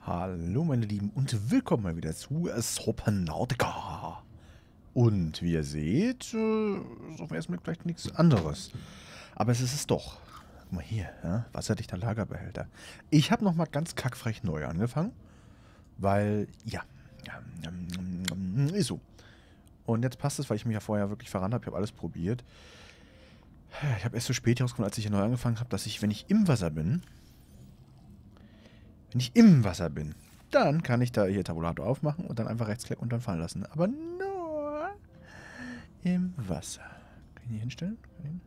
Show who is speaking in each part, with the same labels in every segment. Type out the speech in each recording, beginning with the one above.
Speaker 1: Hallo meine Lieben und willkommen mal wieder zu Subnautica. Und wie ihr seht, ist auf den ersten Blick vielleicht nichts anderes. Aber es ist es doch. Guck mal hier, ja? Wasserdichter Lagerbehälter. Ich habe nochmal ganz kackfrech neu angefangen, weil, ja, ist so. Und jetzt passt es, weil ich mich ja vorher wirklich verrannt habe. Ich habe alles probiert. Ich habe erst so spät herausgefunden, als ich hier neu angefangen habe, dass ich, wenn ich im Wasser bin, dann kann ich da hier Tabulator aufmachen und dann einfach rechtsklicken und dann fallen lassen. Aber nur im Wasser. Kann ich hier hinstellen?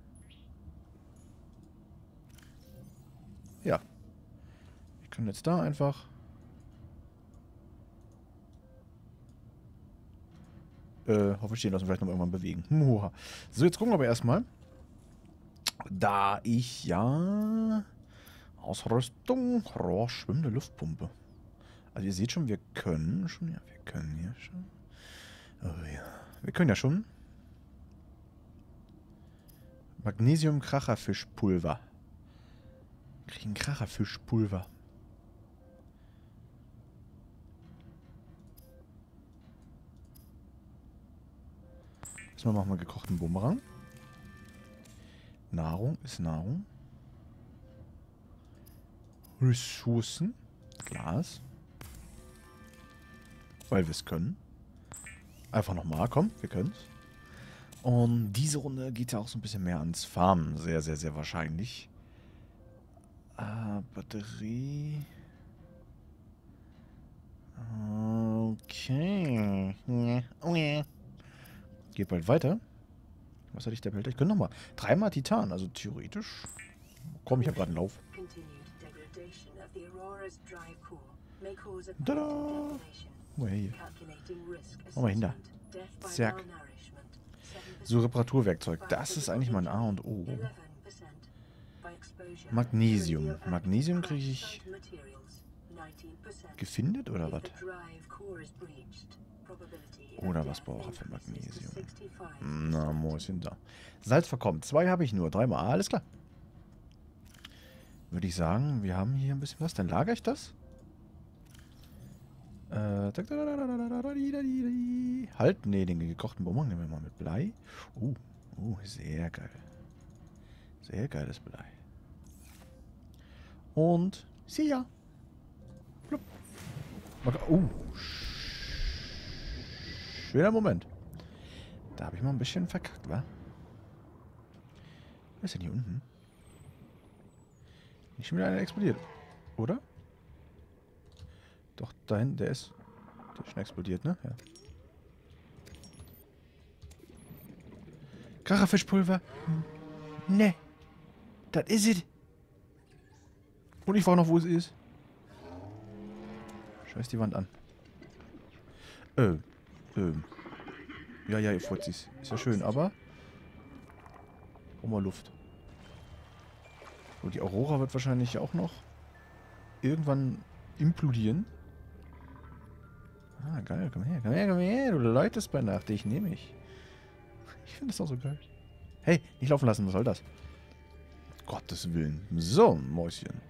Speaker 1: Ja. Ich kann jetzt da einfach... hoffentlich stehen lassen, vielleicht noch irgendwann bewegen. Muha. So, jetzt gucken wir aber erstmal. Da ich ja... Ausrüstung, Rohr, schwimmende Luftpumpe. Also ihr seht schon, wir können schon. Ja, wir können hier schon. Oh ja. Wir können ja schon. Magnesium-Kracherfischpulver. Kriegen Kracherfischpulver. Erstmal machen wir gekochten Bumerang. Nahrung ist Nahrung. Ressourcen. Glas. Weil wir es können. Einfach nochmal, komm, wir können es. Und diese Runde geht ja auch so ein bisschen mehr ans Farmen. Sehr, sehr, sehr wahrscheinlich. Batterie. Okay. Geht bald weiter. Was hatte ich der Behälter? Ich könnte nochmal. 3-mal Titan, also theoretisch. Komm, ich habe gerade einen Lauf. Tada! Oh, hey. Mach mal hin da. Zack. So, Reparaturwerkzeug. Das ist eigentlich mein A und O. Magnesium. Magnesium kriege ich... gefindet oder was? Oder was brauche ich für Magnesium? Na, Mäuschen da. Salz verkommen. 2 habe ich nur. 3-mal. Alles klar. Würde ich sagen, wir haben hier ein bisschen was. Dann lagere ich das. Halt, nee, den gekochten Bumerang nehmen wir mal mit Blei. Sehr geil. Sehr geiles Blei. Und, see ya. Blub. Schöner Moment. Da habe ich mal ein bisschen verkackt, wa? Was ist denn hier unten? Nicht schon wieder einer explodiert, oder? Doch, da hinten, der ist schon explodiert, ne? Ja. Kracherfischpulver. Ne. Das is it. Und ich frage noch, wo es ist. Scheiß die Wand an. Ja, ihr Fuzzis. Ist ja schön, aber... mal Luft. Und die Aurora wird wahrscheinlich auch noch irgendwann implodieren. Ah, geil. Komm her, komm her, komm her. Du läutest bei Nacht. Ich nehme mich. Ich finde das auch so geil. Hey, nicht laufen lassen. Was soll das? Gottes Willen. So, Mäuschen.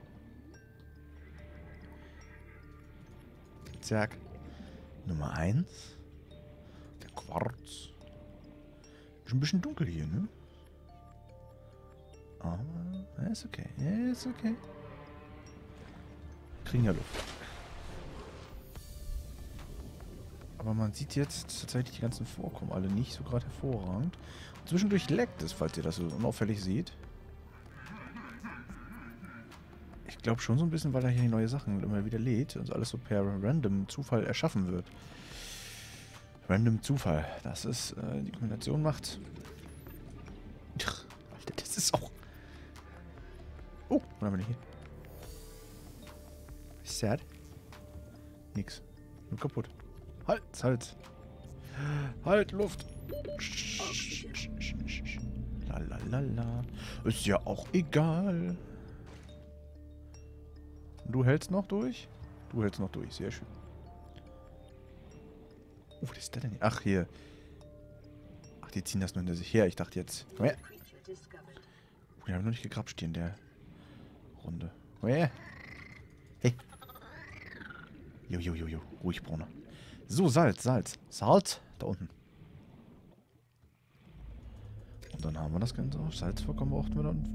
Speaker 1: Zack. Nummer 1. Der Quarz. Ist ein bisschen dunkel hier, ne? Aber ist okay. Ist okay. Kriegen ja Luft. Aber man sieht jetzt tatsächlich die ganzen Vorkommen alle nicht so gerade hervorragend. Und zwischendurch leckt es, falls ihr das so unauffällig seht. Ich glaube schon so ein bisschen, weil er hier neue Sachen immer wieder lädt und alles so per random Zufall erschaffen wird. Random Zufall. Das ist, die Kombination macht. Alter, das ist auch... Oh, was haben wir denn hier? Sad? Nix. Nur kaputt. Halt! Halt, Luft! Lalalala. Ist ja auch egal. Du hältst noch durch? Du hältst noch durch, sehr schön. Was ist das denn hier? Ach, hier. Ach, die ziehen das nur hinter sich her. Ich dachte jetzt... Komm her. Die haben noch nicht gegrapscht hier in der Runde. Komm her. Hey. Jo. Ruhig, Bruno. So, Salz. Salz. Da unten. Und dann haben wir das Ganze auch. Salzvorkommen brauchten wir dann.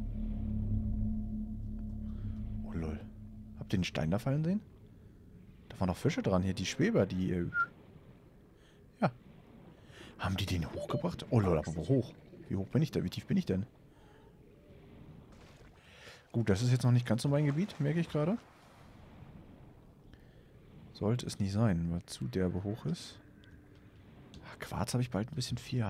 Speaker 1: Oh, lol. Habt ihr den Stein da fallen sehen? Da waren noch Fische dran hier. Die Schweber, die... ja. Haben die den hochgebracht? Oh, lol, aber wo hoch? Wie hoch bin ich da? Wie tief bin ich denn? Gut, das ist jetzt noch nicht ganz so mein Gebiet, merke ich gerade. Sollte es nicht sein, weil zu derbe hoch ist. Ach, Quarz habe ich bald ein bisschen viel.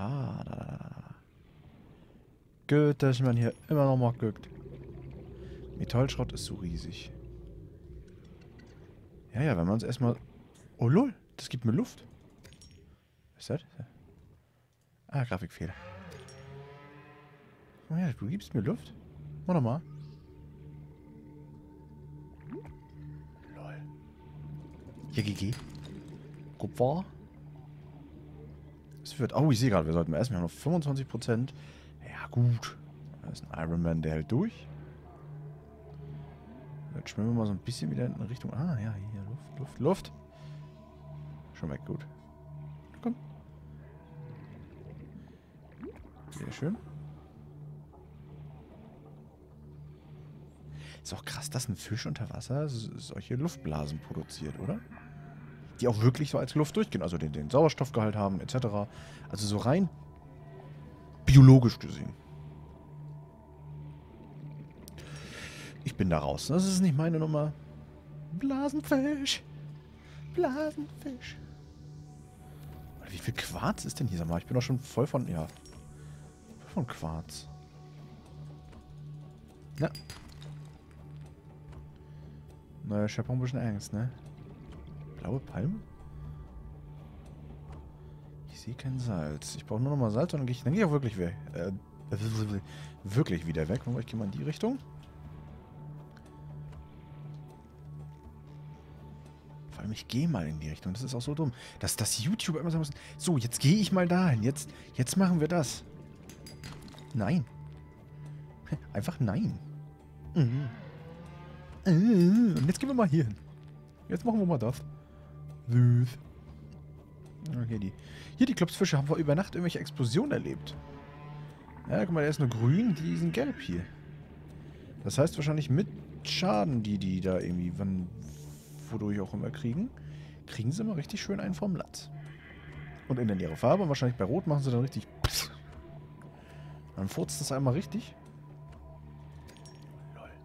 Speaker 1: Gut, dass man hier immer noch mal guckt. Metallschrott ist so riesig. Ja, wenn man es erstmal... Oh, lol, das gibt mir Luft. Was ist das? Ah, Grafikfehler. Oh ja, du gibst mir Luft. Mach nochmal. Lol. Hier, GG. Kupfer. Es wird... Oh, ich sehe gerade, wir sollten mal erstmal noch 25%. Ja, gut. Da ist ein Iron Man, der hält durch. Jetzt schwimmen wir mal so ein bisschen wieder in Richtung... Ah, ja, hier, Luft. Schon weg, gut. Komm. Sehr schön. Ist auch krass, dass ein Fisch unter Wasser solche Luftblasen produziert, oder? Die auch wirklich so als Luft durchgehen, also den Sauerstoffgehalt haben, etc. Also so rein biologisch gesehen. Ich bin da raus. Das ist nicht meine Nummer. Blasenfisch. Blasenfisch. Wie viel Quarz ist denn hier? Sag mal, ich bin doch schon voll von... Ja. Voll von Quarz. Ja. Naja, ich hab auch ein bisschen Angst, ne? Blaue Palme? Ich sehe kein Salz. Ich brauche nur noch mal Salz und dann gehe ich auch wirklich weg. Wirklich wieder weg. Ich gehe mal in die Richtung. Vor allem, ich gehe mal in die Richtung. Das ist auch so dumm. Dass das YouTuber immer sagen müssen, so, jetzt gehe ich mal dahin. Jetzt machen wir das. Nein. Einfach nein. Und jetzt gehen wir mal hier hin. Jetzt machen wir mal das. Okay, hier die Klopsfische haben vor über Nacht irgendwelche Explosionen erlebt. Ja, guck mal, der ist nur grün, die sind gelb hier. Das heißt wahrscheinlich mit Schaden, die da irgendwie, wodurch auch immer kriegen sie immer richtig schön einen vom Latz. Und ändern ihre Farbe und wahrscheinlich bei Rot machen sie dann richtig... Dann furzt das einmal richtig. Lol.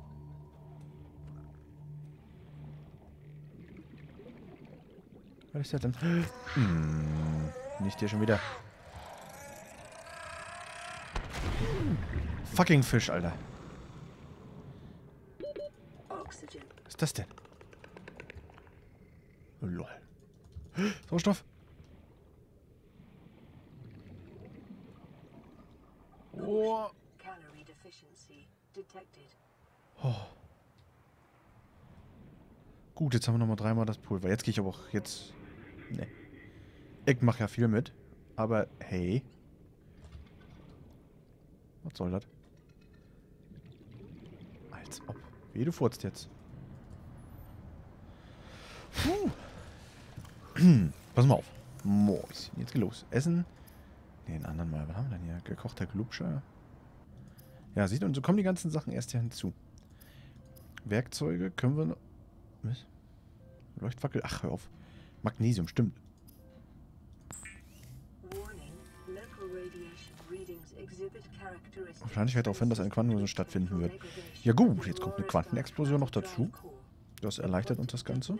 Speaker 1: Was ist das denn? Nicht hier schon wieder. Fucking Fisch, Alter. Was ist das denn? Oh, lol. Sauerstoff. Oh. Oh. Gut, jetzt haben wir nochmal dreimal das Pulver. Jetzt gehe ich aber auch jetzt... Ne. Ich mache ja viel mit. Aber hey. Was soll das? Als ob. Wie, du furzt jetzt. Puh. Pass mal auf. Mois. Jetzt geht los. Essen. Ne, den anderen Mal. Was haben wir denn hier? Gekochter Glubscher. Ja, sieht, und so kommen die ganzen Sachen erst hier hinzu. Werkzeuge können wir noch... Was? Leuchtfackel? Ach, hör auf. Magnesium, stimmt. Wahrscheinlich wird darauf hin, dass eine Quantenexplosion stattfinden wird. Ja gut, jetzt kommt eine Quantenexplosion noch dazu. Das erleichtert uns das Ganze.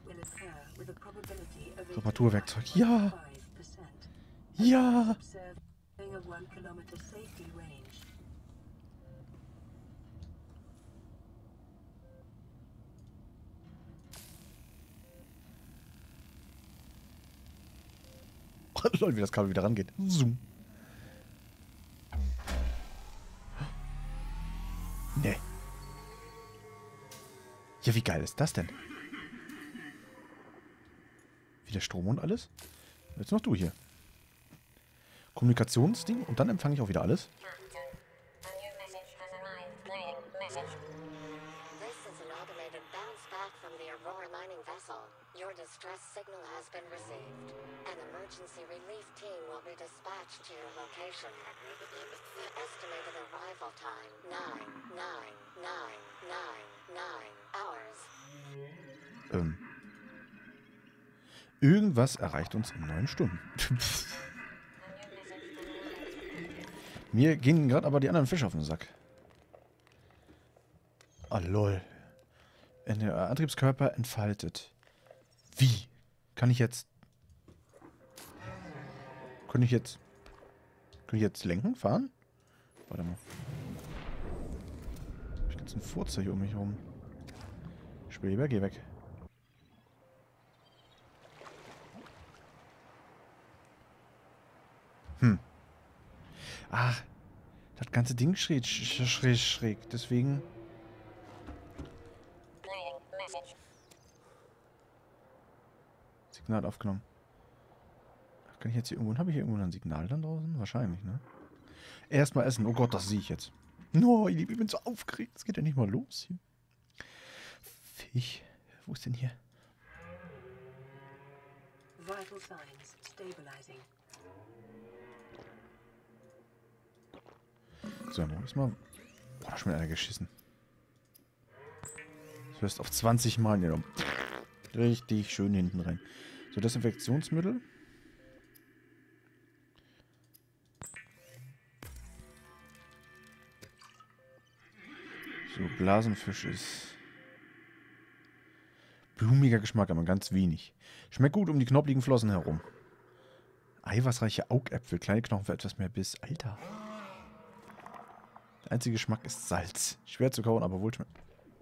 Speaker 1: Reparaturwerkzeug. Ja! Ja! Oh, Leute, wie das Kabel wieder rangeht. Zoom. Nee. Ja, wie geil ist das denn? Wieder Strom und alles? Jetzt noch du hier. Kommunikationsding und dann empfange ich auch wieder alles.
Speaker 2: Your distress signal has been received. An emergency relief team will be dispatched to your location. Estimated arrival time 99999 hours.
Speaker 1: Irgendwas erreicht uns in 9 Stunden. Mir gingen gerade aber die anderen Fische auf den Sack. Ah, lol. Der Antriebskörper entfaltet. Wie? Kann ich jetzt... Kann ich jetzt lenken? Fahren? Warte mal. Ich habe jetzt einen Furzer hier um mich herum. Schweber, geh weg. Ach, das ganze Ding schräg. Deswegen... Signal aufgenommen. Kann ich jetzt hier irgendwo... Habe ich hier irgendwo ein Signal dann draußen? Wahrscheinlich, ne? Erstmal essen. Oh Gott, das sehe ich jetzt. Oh, ich bin so aufgeregt. Es geht ja nicht mal los hier. Fisch. Wo ist denn hier?
Speaker 3: Vital signs stabilizing.
Speaker 1: So, wo ist mal... Boah, da ist schon wieder einer geschissen. Das hörst auf 20 Mal genommen. Richtig schön hinten rein. So, Desinfektionsmittel. So, Blasenfisch ist... Blumiger Geschmack, aber ganz wenig. Schmeckt gut um die knobligen Flossen herum. Eiweißreiche Augäpfel, kleine Knochen für etwas mehr Biss. Alter. Der einzige Geschmack ist Salz. Schwer zu kauen, aber wohlschmeckend.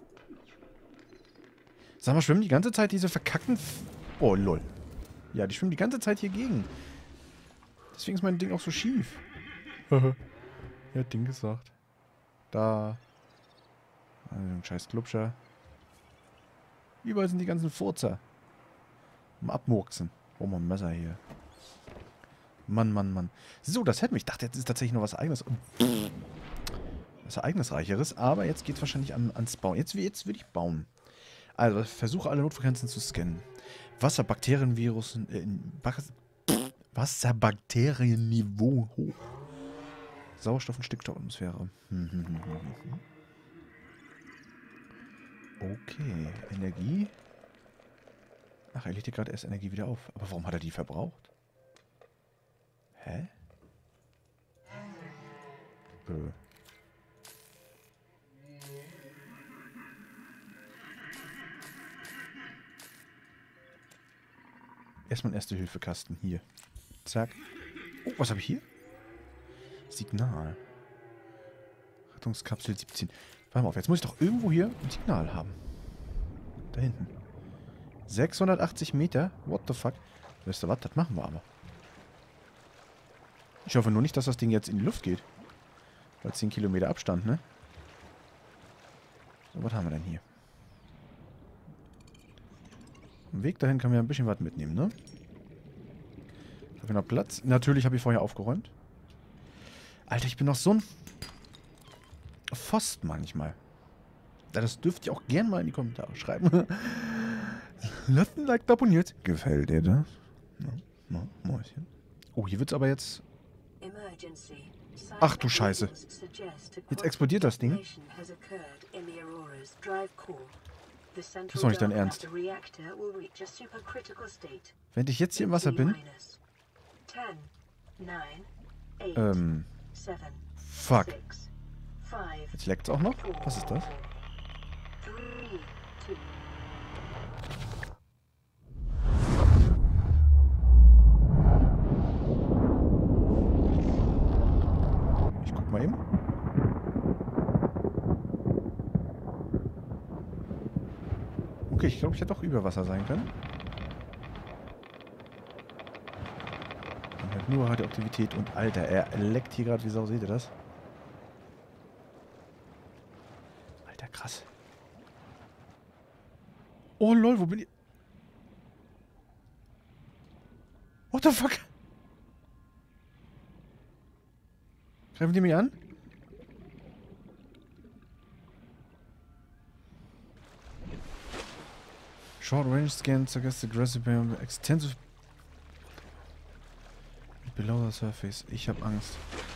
Speaker 1: Sag mal, schwimmen die ganze Zeit diese verkackten... Oh, lol. Ja, die schwimmen die ganze Zeit hier gegen. Deswegen ist mein Ding auch so schief. Er hat Ding gesagt. Da. Ein scheiß Klubscher. Überall sind die ganzen Furzer. Mal abmurksen. Oh, mal ein Messer hier. Mann. So, das hätte mich. Ich dachte, jetzt ist tatsächlich noch was Eigenes. Was Ereignisreicheres. Aber jetzt geht es wahrscheinlich ans Bauen. Jetzt will ich bauen. Also, versuche alle Notfrequenzen zu scannen. Wasserbakterienvirus. Wasserbakterienniveau hoch. Sauerstoff- und Stickstoffatmosphäre. Okay. Energie. Ach, er legt hier gerade erst Energie wieder auf. Aber warum hat er die verbraucht? Hä? Erstmal ein Erste-Hilfe-Kasten. Hier. Zack. Oh, was habe ich hier? Signal. Rettungskapsel 17. Warte mal auf, jetzt muss ich doch irgendwo hier ein Signal haben. Da hinten. 680 Meter? What the fuck? Weißt du was? Das machen wir aber. Ich hoffe nur nicht, dass das Ding jetzt in die Luft geht. Bei 10 Kilometer Abstand, ne? So, was haben wir denn hier? Am Weg dahin können wir ein bisschen was mitnehmen, ne? Habe ich noch Platz? Natürlich habe ich vorher aufgeräumt. Alter, ich bin noch so ein Pfosten manchmal. Das dürft ihr auch gerne mal in die Kommentare schreiben. Lasst ein Like da abonniert. Gefällt dir das? Mäuschen. Oh, hier wird's aber jetzt... Ach du Scheiße. Jetzt explodiert das Ding. Das ist doch nicht dein Ernst. Wenn ich jetzt hier im Wasser bin... Fuck. Jetzt leckt's auch noch? Was ist das? Ich guck mal eben. Okay, ich glaube, ich hätte auch über Wasser sein können. Man hört nur Radioaktivität und Alter, er leckt hier gerade wie Sau. Seht ihr das? Alter, krass. Oh lol, wo bin ich? What the fuck? Greifen die mich an? Short range scan suggests aggressive extensive below the surface. Ich hab Angst.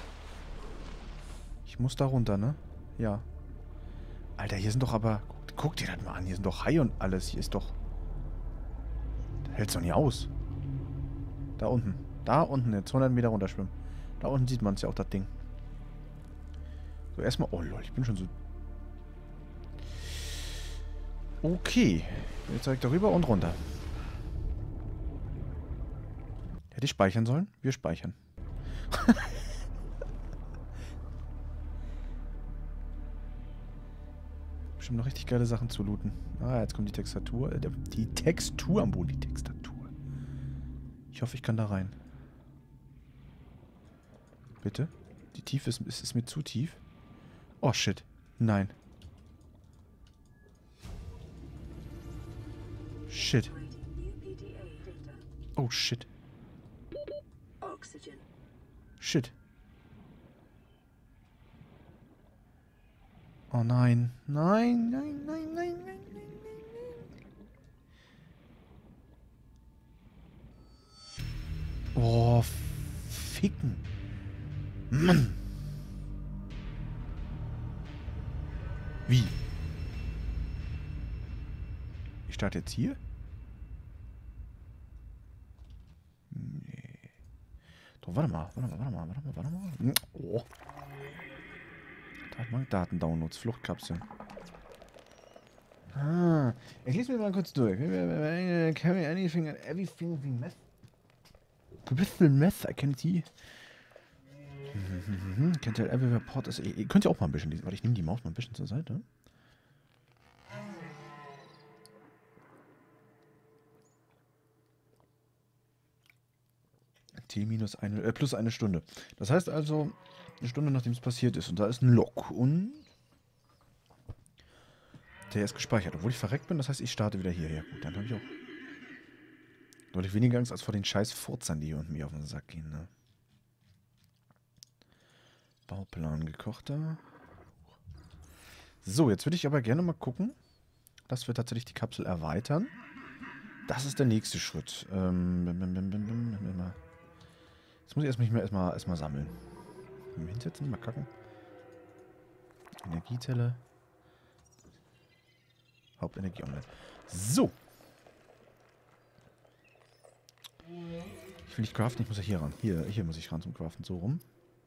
Speaker 1: Ich muss da runter, ne? Ja. Alter, hier sind doch aber... Guck dir das mal an. Hier sind doch Haie und alles. Hier ist doch... Da hält's doch nie aus. Da unten. Da unten jetzt. 100 Meter runterschwimmen. Da unten sieht man es ja auch, das Ding. So, erstmal... Oh, lol. Ich bin schon so... Okay. Jetzt direkt darüber und runter. Hätte ich speichern sollen? Wir speichern. Bestimmt noch richtig geile Sachen zu looten. Ah, jetzt kommt die Textur. Die Textur am Boden. Die Textatur. Ich hoffe, ich kann da rein. Bitte? Die Tiefe ist mir zu tief. Oh, shit. Nein. Shit. Oh, shit. Shit. Oh nein. Nein, nein, nein, nein, nein, nein, nein, nein. Oh, ficken. Mann. Wie? Ich starte jetzt hier? Nee. Doch, warte mal. Oh. Datendownloads, Fluchtkapseln. Ah, ich lese mir mal kurz durch. Carry anything and everything with meth. Crystal meth, I can see. Can't tell every report is... Ihr könnt ja auch mal ein bisschen lesen. Warte, ich nehme die Maus mal ein bisschen zur Seite. T minus plus eine Stunde. Das heißt also, eine Stunde nachdem es passiert ist. Und da ist ein Log. Und der ist gespeichert. Obwohl ich verreckt bin, das heißt, ich starte wieder hier. Ja gut, dann habe ich auch deutlich weniger Angst als vor den scheiß Furzern, die hier unten mir auf den Sack gehen. Ne? Bauplan gekochter. So, jetzt würde ich aber gerne mal gucken, dass wir tatsächlich die Kapsel erweitern. Das ist der nächste Schritt. Jetzt muss ich mich erstmal sammeln. Hinsetzen, mal kacken. Energiezelle. Hauptenergie online. So. Ich will nicht craften, ich muss ja hier ran. Hier muss ich ran zum Craften. So rum.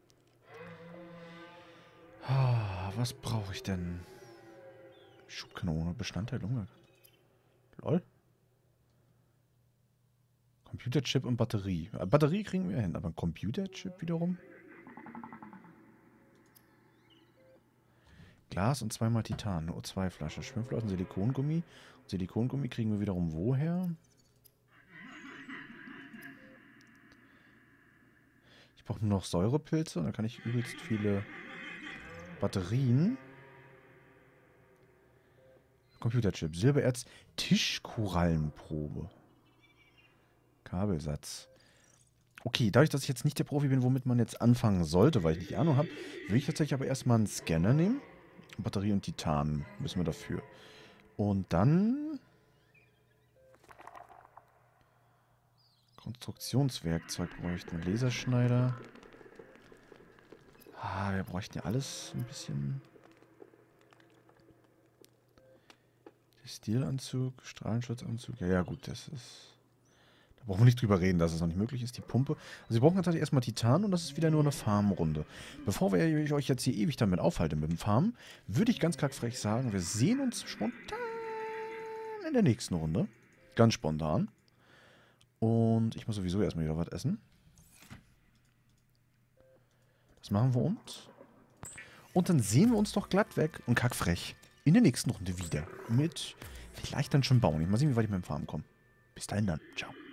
Speaker 1: Was brauche ich denn? Schubkanone, Bestandteil, Lunge. Lol. Computerchip und Batterie. Batterie kriegen wir hin, aber ein Computerchip wiederum? Glas und zweimal Titan. Nur 2 Flaschen. Schwimmflossen, Silikongummi. Und Silikongummi kriegen wir wiederum woher? Ich brauche nur noch Säurepilze. Dann kann ich übelst viele Batterien. Computerchip. Silbererz. Tischkorallenprobe. Kabelsatz. Okay, dadurch, dass ich jetzt nicht der Profi bin, womit man jetzt anfangen sollte, weil ich nicht Ahnung habe, will ich tatsächlich aber erstmal einen Scanner nehmen. Batterie und Titan müssen wir dafür. Und dann Konstruktionswerkzeug bräuchten wir. Laserschneider. Wir bräuchten ja alles ein bisschen. Stilanzug, Strahlenschutzanzug. Ja, gut, das ist... Da brauchen wir nicht drüber reden, dass es noch nicht möglich ist. Die Pumpe. Also wir brauchen tatsächlich erstmal Titan und das ist wieder nur eine Farmrunde. Bevor wir euch jetzt hier ewig damit aufhalten mit dem Farmen, würde ich ganz kackfrech sagen, wir sehen uns spontan in der nächsten Runde. Ganz spontan. Und ich muss sowieso erstmal wieder was essen. Das machen wir uns. Und dann sehen wir uns doch glatt weg und kackfrech in der nächsten Runde wieder. Mit vielleicht dann schon bauen. Mal sehen, wie weit ich mit dem Farmen komme. Bis dahin dann. Ciao.